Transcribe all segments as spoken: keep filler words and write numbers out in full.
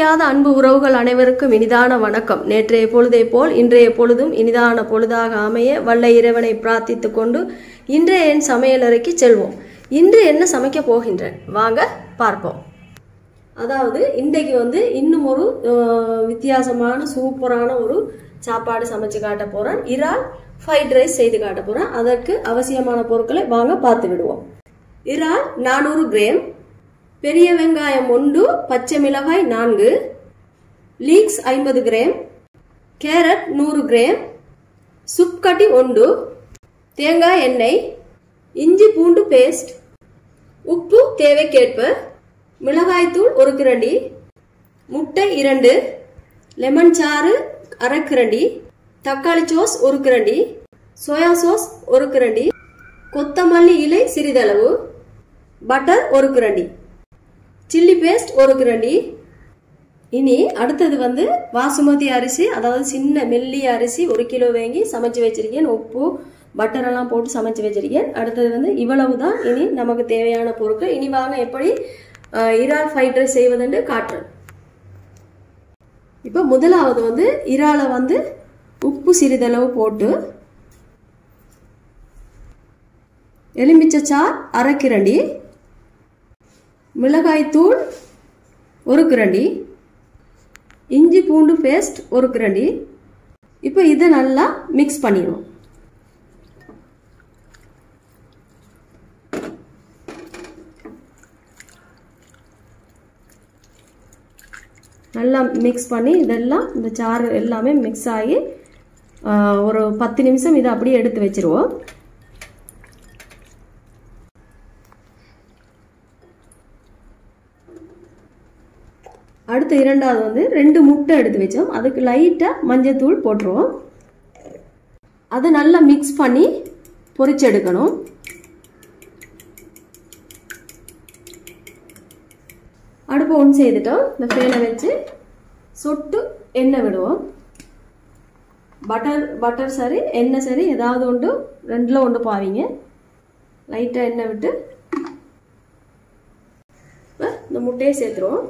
முடியாத அன்பு உறவுகள் அனைவருக்கும் இனிதான வணக்கம். நேற்றைய பொழுதை போல் இன்றைய பொழுதும் இனிதான பொழுதாக அமைய வல்ல இறைவனை பிரார்த்தித்து கொண்டு இன்றைய என் சமையலறைக்கு செல்வோம். இன்று என்ன சமைக்க போகின்றேன் வாங்க பார்ப்போம். அதாவது இன்றைக்கு வந்து இன்னும் ஒரு வித்தியாசமான சூப்பரான ஒரு சாப்பாடு சமைச்சு காட்ட போறேன். இறால் ஃப்ரைட் ரைஸ் செய்து காட்ட போறேன். அதற்கு அவசியமான பொருட்களை வாங்க பார்த்து விடுவோம். இறால் நானூறு கிராம், பெரிய வெங்காயம் ஒன்று, பச்சை மிளகாய் நான்கு, லீக்ஸ் ஐம்பது கிராம், கேரட் நூறு கிராம், சுப்கட்டி ஒன்று, தேங்காய் எண்ணெய், இஞ்சி பூண்டு பேஸ்ட், உப்பு தேவைக்கேற்ப, மிளகாய்த்தூள் ஒரு கிரண்டி, முட்டை இரண்டு, லெமன் சாறு அரை கிரண்டி, தக்காளி சோஸ் ஒரு கிரண்டி, சோயா சாஸ் ஒரு கிரண்டி, கொத்தமல்லி இலை சிறிதளவு, பட்டர் ஒரு கிரண்டி, சில்லி பேஸ்ட் ஒரு கிரண்டி. இனி அடுத்தது வந்து பாசுமதி அரிசி, அதாவது சின்ன மெல்லிய அரிசி ஒரு கிலோ வாங்கி சமைச்சு வச்சிருக்கேன். உப்பு பட்டர் எல்லாம் போட்டு சமைச்சு வச்சிருக்கேன். அடுத்தது வந்து இவ்வளவுதான் இனி நமக்கு தேவையான பொருட்கள். இனி வாங்க எப்படி இறால் ஃப்ரைட் ரைஸ் செய்வதுன்னு காட்டுறேன். இப்போ முதலாவது வந்து இறாலை வந்து உப்பு சிறிதளவு போட்டு, எலுமிச்சை சாறு அரை கிரண்டி, மிளகாய் தூள் ஒரு கிரண்டி, இஞ்சி பூண்டு பேஸ்ட் ஒரு கிரண்டி. இப்போ இதை நல்லா மிக்ஸ் பண்ணிடுவோம். நல்லா மிக்ஸ் பண்ணி இதெல்லாம் இந்த சாறு எல்லாமே மிக்ஸ் ஆகி ஒரு பத்து நிமிஷம் இதை அப்படியே எடுத்து வச்சிருவோம். அடுத்து இரண்டாவது வந்து ரெண்டு முட்டை எடுத்து வச்சோம். அதுக்கு லைட்டாக மஞ்சள் தூள் போட்டுருவோம். அதை நல்லா மிக்ஸ் பண்ணி பொரிச்சு எடுக்கணும். அடுப்பை ஒன்று செய்துட்டோம். இந்த ஃபேனை வச்சு சொட்டு எண்ணெய் விடுவோம். பட்டர் பட்டர் சரி எண்ணெய் சரி ஏதாவது ஒன்று ரெண்டில் ஒன்று பாவிங்க. லைட்டாக எண்ணெய் விட்டு இந்த முட்டையை சேர்த்துருவோம்.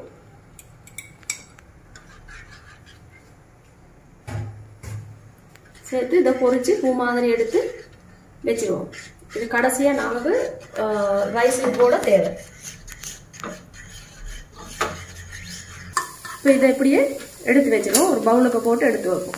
சேர்த்து இதை பொரிச்சு பூ மாதிரி எடுத்து வச்சிருவோம். இது கடைசியாக நமக்கு ரைஸுக்கு போட தேவை. இப்போ இதை இப்படியே எடுத்து வச்சிருவோம். ஒரு பவுலுக்கு போட்டு எடுத்து வைப்போம்.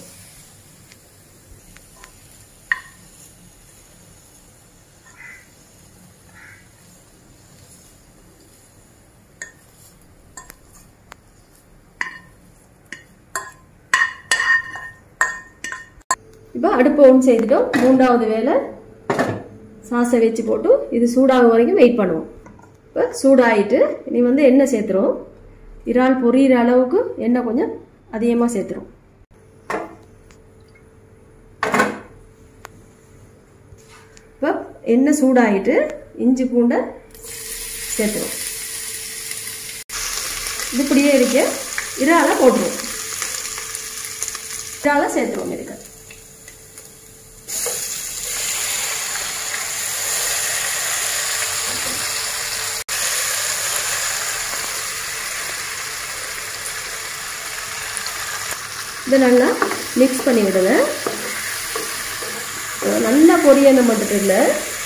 இப்போ அடுப்பு ஒன்று செய்துட்டோம். மூன்றாவது வேலை சாஸை வச்சு போட்டு இது சூடாக வரைக்கும் வெயிட் பண்ணுவோம். இப்போ சூடாகிட்டு இனி வந்து எண்ணெய் சேர்த்துருவோம். இறால் பொரியிற அளவுக்கு எண்ணெய் கொஞ்சம் அதிகமாக சேர்த்துரும். இப்போ எண்ணெய் சூடாகிட்டு இஞ்சி பூண்டை சேர்த்துரும். இது இப்படியே இருக்க இறாலை போட்டுருவோம். இறாலை சேர்த்துருவோம். இருக்க இதை நல்லா மிக்ஸ் பண்ணி விடுங்க. நல்லா பொரியணும் மட்டும் இல்லை,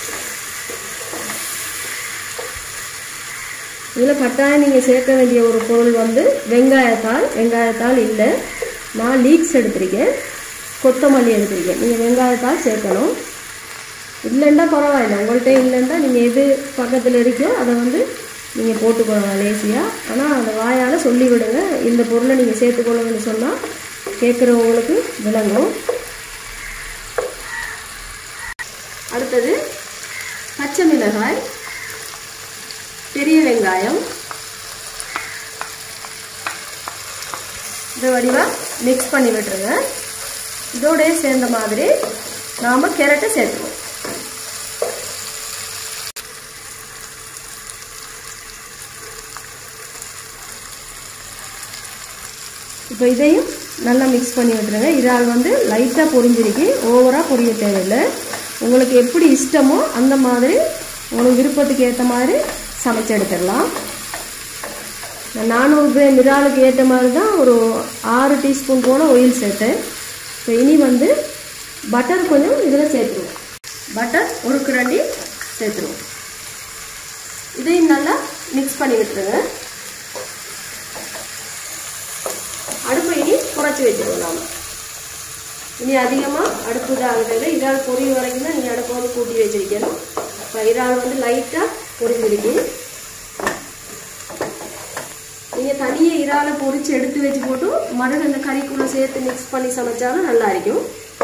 இதில் கட்டாயம் நீங்கள் சேர்க்க வேண்டிய ஒரு பொருள் வந்து வெங்காயத்தாள். வெங்காயத்தாள் இல்லை, நான் லீக்ஸ் எடுத்திருக்கேன், கொத்தமல்லி எடுத்திருக்கேன். நீங்கள் வெங்காயத்தாள் சேர்க்கணும். இல்லைன்னா பரவாயில்லை, உங்கள்கிட்ட இல்லைன்னா நீங்கள் எது பக்கத்தில் இருக்கோ அதை வந்து நீங்கள் போட்டுக்கொள்ளலாம் லேசியாக. ஆனால் அந்த வாயால் சொல்லி விடுங்க, இந்த பொருளை நீங்கள் சேர்த்துக்கொள்ளுங்கன்னு சொன்னால் கேட்குறவங்களுக்கு விளங்கும். அடுத்தது பச்சை மிளகாய், பெரிய வெங்காயம், இதை வடிவாக மிக்ஸ் பண்ணி விட்டுருங்க. இதோடய சேர்ந்த மாதிரி நாம் கேரட்டை சேர்த்துவோம். இப்போ இதையும் நல்லா மிக்ஸ் பண்ணி விட்டுருங்க. இறால் வந்து லைட்டாக பொரிஞ்சிருக்கு, ஓவராக பொரிய தேவையில்லை. உங்களுக்கு எப்படி இஷ்டமோ அந்த மாதிரி உங்களுக்கு விருப்பத்துக்கு ஏற்ற மாதிரி சமைச்சு எடுத்துடலாம். நான் நானூறு கிராம் இறாலுக்கு ஏற்ற மாதிரி தான் ஒரு ஆறு டீஸ்பூன் போல் ஆயில் சேர்த்தேன். இப்போ இனி வந்து பட்டர் கொஞ்சம் இதில் சேர்த்துருவோம். பட்டர் ஒரு கரண்டி சேர்த்துருவோம். இதையும் நல்லா மிக்ஸ் பண்ணி விட்டுருங்க. அடுப்பை இனி குறைச்சி வச்சுருவோம். நாம் இனி அதிகமாக அடுப்பு இதாகிறது. இறால் பொரிய வரைக்கும் தான் நீங்கள் அடுப்பை வந்து கூட்டி வச்சிருக்கணும். இப்போ இறால் வந்து லைட்டாக பொரிஞ்சிருக்கு. நீங்கள் தனியாக இறாலை பொரித்து எடுத்து வச்சு போட்டு மறுபடியும் அந்த கறிக்குள்ளே சேர்த்து மிக்ஸ் பண்ணி சமைச்சாலும் நல்லா இருக்கும்.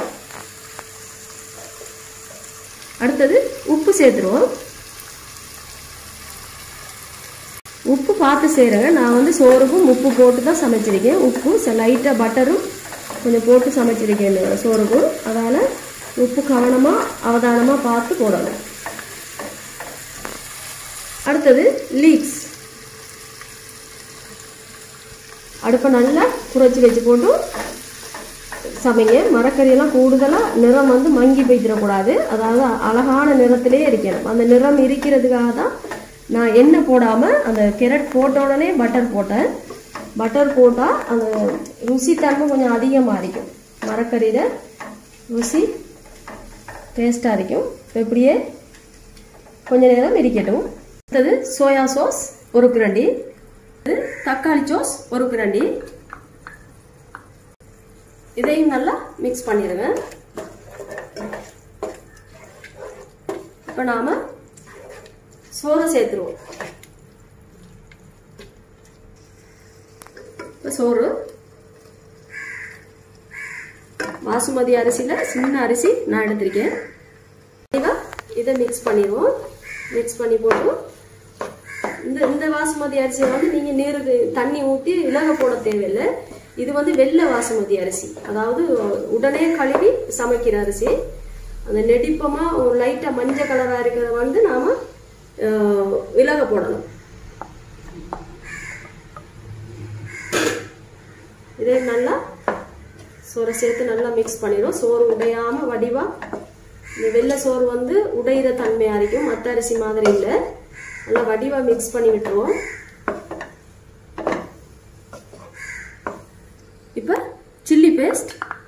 அடுத்தது உப்பு சேர்த்துருவோம். உப்பு பார்த்து செய்கிறேங்க. நான் வந்து சோறுக்கும் உப்பு போட்டு தான் சமைச்சிருக்கேன். உப்பு லைட்டாக பட்டரும் கொஞ்சம் போட்டு சமைச்சிருக்கேன் சோறுக்கும். அதனால் உப்பு கவனமாக அவதானமாக பார்த்து போடணும். அடுத்தது லீக்ஸ். அடுப்பை நல்லா குறைச்சி வச்சு போட்டு சமைங்க. மரக்கறியெல்லாம் கூடுதலாக நிறம் வந்து மங்கி போய்த்திடக்கூடாது. அதாவது அழகான நிறத்திலே இருக்கணும். அந்த நிறம் இருக்கிறதுக்காக தான் நான் எண்ணெய் போடாமல் அந்த கேரட் போட்ட உடனே பட்டர் போட்டேன். பட்டர் போட்டால் அந்த ருசி தன்மை கொஞ்சம் அதிகமாக இருக்கும். மரக்கறியில் ருசி டேஸ்ட்டாக இருக்கும். இப்படியே கொஞ்ச நேரம் இருக்கட்டும். அடுத்தது சோயா சாஸ் ஒரு கரண்டி, தக்காளி சாஸ் ஒரு கரண்டி. இதையும் நல்லா மிக்ஸ் பண்ணிடுங்க. இப்போ நாம சோறு சேர்த்துருவோம். இப்போ சோறு பாசுமதி அரிசியில் சின்ன அரிசி நான் எடுத்திருக்கேன். இதை மிக்ஸ் பண்ணிடுவோம். மிக்ஸ் பண்ணி போட்டு இந்த இந்த பாசுமதி அரிசியை வந்து நீங்கள் நீர் தண்ணி ஊற்றி இலக போட தேவையில்லை. இது வந்து வெள்ளை பாசுமதி அரிசி, அதாவது உடனே கழுவி சமைக்கிற அரிசி. அந்த நெடிப்பமாக ஒரு லைட்டாக மஞ்சள் கலராக இருக்கிறத வந்து நாம் இலக போடணும். இதே நல்லா சோறை சேர்த்து நல்லா மிக்ஸ் பண்ணிடும். சோறு உடையாமல் வடிவாக, இந்த வெள்ளை சோறு வந்து உடையிற தன்மையாக இருக்கும், மற்ற அரிசி மாதிரி இல்லை. நல்லா வடிவாக மிக்ஸ் பண்ணி விட்டுருவோம். இப்போ சில்லி பேஸ்ட்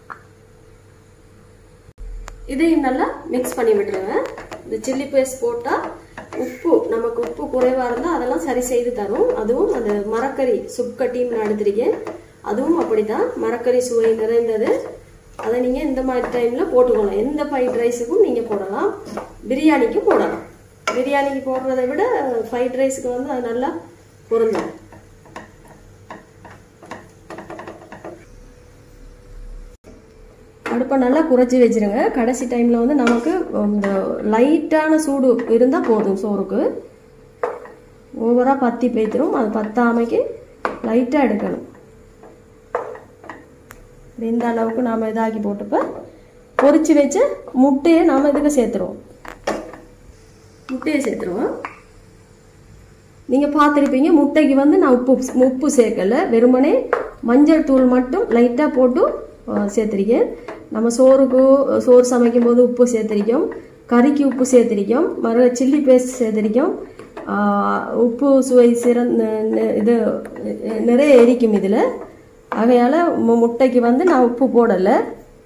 இதையும் நல்லா மிக்ஸ் பண்ணி விட்டுருங்க. இந்த சில்லி பேஸ்ட் போட்டால் உப்பு நமக்கு உப்பு குறைவாக இருந்தால் அதெல்லாம் சரி செய்து தரும். அதுவும் அந்த மரக்கறி சுப்கட்டின்னு நான் எடுத்திருக்கேன். அதுவும் அப்படித்தான் மரக்கறி சுவை நிறைந்தது. அதை நீங்கள் இந்த மாதிரி டைமில் போட்டுக்கலாம். எந்த ஃப்ரைட் ரைஸுக்கும் நீங்கள் போடலாம், பிரியாணிக்கும் போடலாம். பிரியாணிக்கு போடுறதை விட ஃப்ரைட் ரைஸுக்கு வந்து அது நல்லா பொருந்தும். அடுப்பை நல்லா குறைச்சி வச்சிருங்க. கடைசி டைமில் வந்து நமக்கு இந்த லைட்டான சூடு இருந்தால் போதும். சோறுக்கு ஓவராக பற்றி பேய்த்திரும். அது பத்தாமைக்கு லைட்டாக எடுக்கணும். இந்த அளவுக்கு நாம் இதாக்கி போட்டுப்ப பொரிச்சு வச்சு முட்டையை நாம் இதுக்கு சேர்த்துருவோம். முட்டையை சேர்த்துருவோம். நீங்கள் பார்த்துருப்பீங்க, முட்டைக்கு வந்து நான் உப்பு உப்பு சேர்க்கலை, வெறுமனே மஞ்சள் தூள் மட்டும் லைட்டாக போட்டு சேர்த்துருக்கேன். நம்ம சோறுக்கு சோறு சமைக்கும் போது உப்பு சேர்த்துருக்கோம், கறிக்கு உப்பு சேர்த்துருக்கோம், மறு சில்லி பேஸ்ட் சேர்த்துருக்கோம். உப்பு சுவை சிறந்த இது நிறைய எரிக்கும் இதில். ஆகையால் முட்டைக்கு வந்து நான் உப்பு போடலை.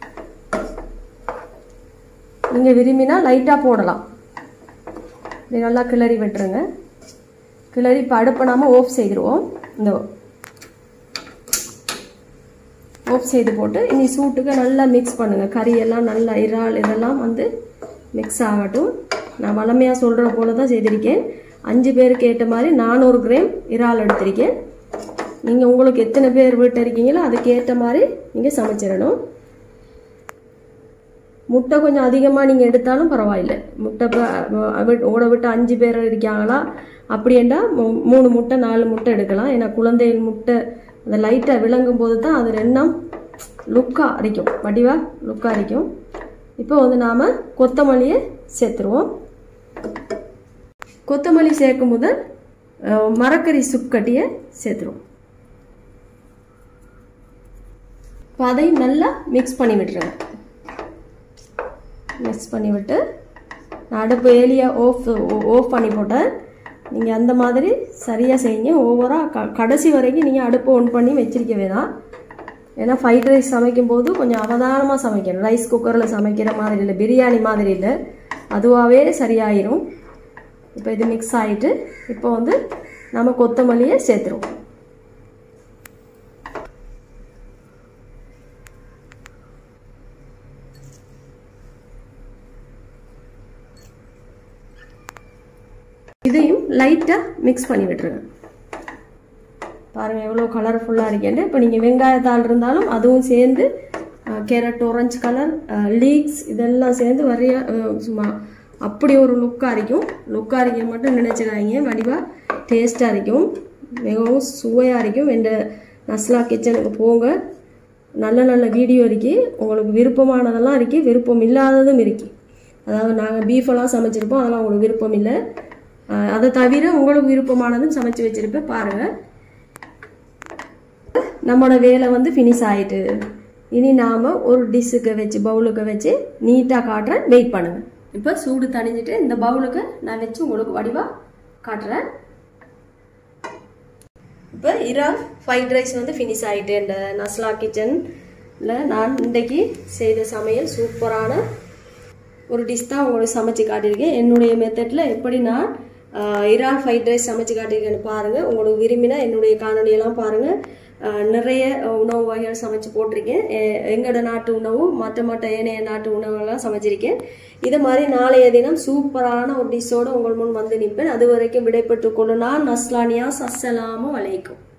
நீங்கள் விரும்பினா லைட்டாக போடலாம். இது நல்லா கிளறி விட்டுருங்க. கிளறி இப்போ அடுப்பை நாம் ஆஃப் செய்திருவோம். இந்த ஆஃப் செய்து போட்டு இனி சூட்டுக்கு நல்லா மிக்ஸ் பண்ணுங்கள். கறியெல்லாம் நல்லா இறால் இதெல்லாம் வந்து மிக்ஸ் ஆகட்டும். நான் வளமையாக சொல்கிற போல தான் செய்திருக்கேன். அஞ்சு பேருக்கு ஏற்ற மாதிரி நானூறு கிராம் இறால் எடுத்திருக்கேன். நீங்கள் உங்களுக்கு எத்தனை பேர் வீட்டில் இருக்கீங்களோ அதுக்கு ஏற்ற மாதிரி நீங்கள் சமைச்சிடணும். முட்டை கொஞ்சம் அதிகமாக நீங்கள் எடுத்தாலும் பரவாயில்லை. முட்டை ஓட விட்டு அஞ்சு பேர் இருக்காங்களா அப்படின்னா மூணு முட்டை நாலு முட்டை எடுக்கலாம். ஏன்னா குழந்தைகள் முட்டை அந்த லைட்டாக விளங்கும் போது தான் அது ரெண்டும் லுக்காக அரைக்கும், வடிவாக லுக்காக அரைக்கும். இப்போ வந்து நாம் கொத்தமல்லியை சேர்த்துருவோம். கொத்தமல்லி சேர்க்கும் போது மரக்கறி சுப்கட்டியை சேர்த்துருவோம். இப்போ அதையும் நல்லா மிக்ஸ் பண்ணி விட்டுருங்க. மிக்ஸ் பண்ணி விட்டு நான் அடுப்பு ஏலியா ஆஃப் ஆஃப் பண்ணி போட்டேன். நீங்கள் அந்த மாதிரி சரியாக செய்யுங்க. ஓவராக க கடைசி வரைக்கும் நீங்கள் அடுப்பை ஆன் பண்ணி வச்சிருக்கவே தான். ஏன்னா ஃப்ரைட் ரைஸ் சமைக்கும் போது கொஞ்சம் அவதானமாக சமைக்கணும். ரைஸ் குக்கரில் சமைக்கிற மாதிரி இல்லை, பிரியாணி மாதிரி இல்லை, அதுவாகவே சரியாயிரும். இப்போ இது மிக்ஸ் ஆகிட்டு இப்போ வந்து நம்ம கொத்தமல்லியை சேர்த்துருவோம். இதையும் லைட்டாக மிக்ஸ் பண்ணி விட்டுருங்க. பாருங்கள் எவ்வளோ கலர்ஃபுல்லாக இருக்கேன்ட்டு. இப்போ நீங்கள் வெங்காயத்தாள் இருந்தாலும் அதுவும் சேர்ந்து, கேரட் ஆரஞ்சு கலர், லீக்ஸ் இதெல்லாம் சேர்ந்து வரைய சும்மா அப்படி ஒரு லுக்காக இருக்கும். லுக்காக இருக்க மட்டும் நினச்சிடாதீங்க, வடிவாக டேஸ்ட்டாக இருக்கும், மிகவும் சுவையாக இருக்கும். எந்த நஸ்லா கிச்சனுக்கு போங்க, நல்ல நல்ல வீடியோ இருக்கு. உங்களுக்கு விருப்பமானதெல்லாம் இருக்குது, விருப்பம் இல்லாததும் இருக்குது. அதாவது நாங்கள் பீஃபெல்லாம் சமைச்சிருப்போம், அதெல்லாம் உங்களுக்கு விருப்பம் இல்லை. அதை தவிர உங்களுக்கு விருப்பமானதும் சமைச்சு வச்சுருப்பேன். பாருங்கள் நம்மளோட வேலை வந்து ஃபினிஷ் ஆகிட்டு. இனி நாம் ஒரு டிஷ்ஷுக்கு வச்சு பவுலுக்கு வச்சு நீட்டாக காட்டுறேன், வெயிட் பண்ணுங்கள். இப்போ சூடு தணிஞ்சிட்டு இந்த பவுலுக்கு நான் வச்சு உங்களுக்கு வடிவாக காட்டுறேன். இப்போ இறால் ஃப்ரைட் ரைஸ் வந்து ஃபினிஷ் ஆகிட்டு. இந்த நஸ்லா கிச்சனில் நான் இன்றைக்கி செய்த சமையல் சூப்பரான ஒரு டிஷ் தான் உங்களுக்கு சமைச்சு காட்டியிருக்கேன். என்னுடைய மெத்தடில் எப்படி நான் இறால் ஃப்ரைட் ரைஸ் சமைச்சு காட்டியிருக்கேன்னு பாருங்கள். உங்களுக்கு விரும்பினா என்னுடைய காணொலியெல்லாம் பாருங்கள். நிறைய உணவு வகைகள் சமைச்சு போட்டிருக்கேன். எங்களோட நாட்டு உணவு, மற்ற மற்ற ஏனைய நாட்டு உணவுகள்லாம் சமைச்சிருக்கேன். இதை மாதிரி நாளைய தினம் சூப்பரான ஒரு டிஷ்ஷோடு உங்கள் முன் வந்து நிற்பேன். அது வரைக்கும் விடைபெற்றுக் கொண்டு நான் நஸ்லானியா. அஸ்ஸலாமு அலைக்கும்.